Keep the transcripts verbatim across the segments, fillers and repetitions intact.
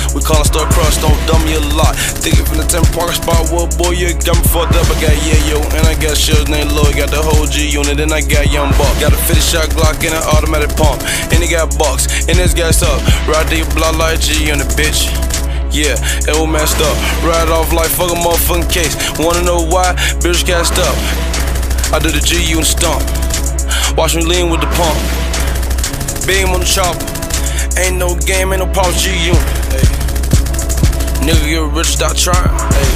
We call it star crust, don't dumb me a lot. Thinking from the ten park spot, what boy, you got me fucked up. I got Yayo and I got shit named Lloyd. Got the whole G unit, then I got young buck. Got a fifty shot Glock and an automatic pump. And he got bucks, and this gas up. Ridin block like G on the bitch. Yeah, it was messed up. Ride off like fuck a motherfucking case. Wanna know why? Bitch cast up. I do the G unit stomp. Watch me lean with the pump. Beam on the chopper. Ain't no game, ain't no problem, G unit. Hey. Nigga get rich without trying. Hey.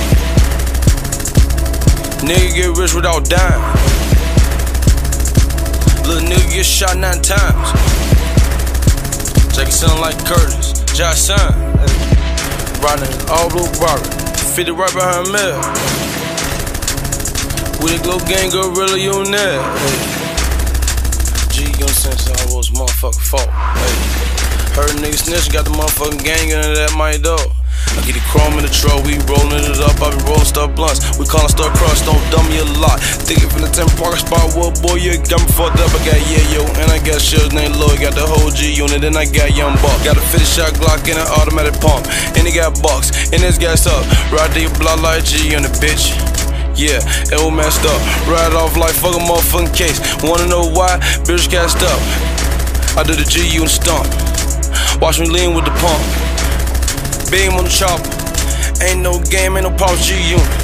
Nigga get rich without dying. Little nigga get shot nine times. Jackie sound like Curtis. Josh son. Hey. Riding all blue Rari. fifty right behind me. With a glow gang gorilla, you in there. Hey. G unit since I was motherfucking fault. Hey. Heard niggas snitch, got the motherfucking gang into that my dog. I get the chrome in the truck, we rollin' it up, I be rollin' stuff blunts. We call it star crust, don't dumb me a lot. Thinking from the ten park spot, what boy, you got me fucked up. I got Yayo and I got shit named Lloyd. Got the whole G unit, then I got young buck. Got a fifty shot Glock and an automatic pump. And he got bucks, and this gas up. Ridin block like G on the bitch. Yeah, it was messed up. Ride off like fuck a motherfucking case. Wanna know why? Bitch cast up. I do the G unit stomp. Watch me lean with the pump. Beam on the chopper. Ain't no game, ain't no problem, G unit.